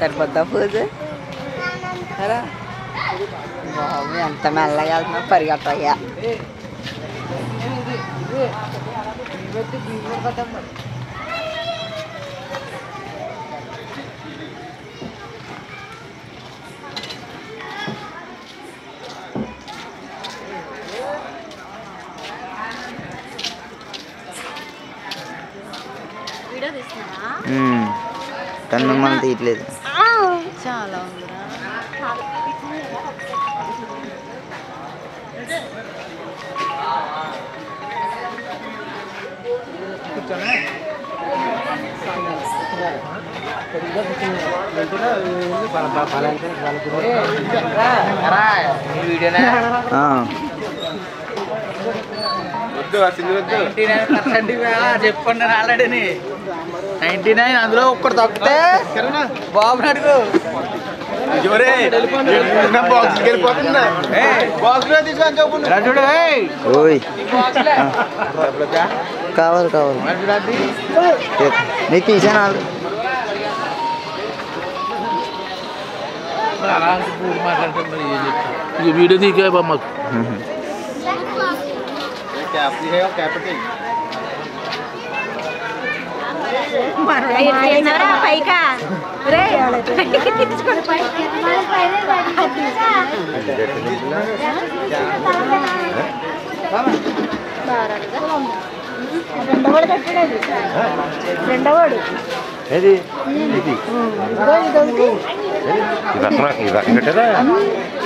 సరిపోద్దా పూజ అరా బాబు ఎంత మెల్లగా వెళ్తున్నా పరిగెట్టయ్యా కానీ మిమ్మల్ని తీయట్లేదు చాలా ఉందిరా చెప్పండి ఆల్రెడీ 99 అందులో ఒక్కడు తప్పితే బాబు అడుగు కావాలి కావాలి నీకు తీసాను వీడియో దిగా మాకు పైకా రెండోవాడు ఏది ఇది ఇది పెట్టరా